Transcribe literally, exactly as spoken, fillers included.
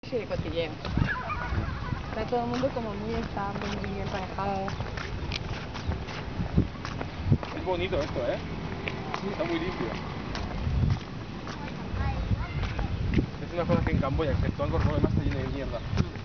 Sí, de cotilleo. Está todo el mundo como muy estable, muy bien relajado. Es bonito esto, ¿eh? Está muy limpio. Es una cosa que en Camboya, excepto Angkor, lo demás está lleno de mierda.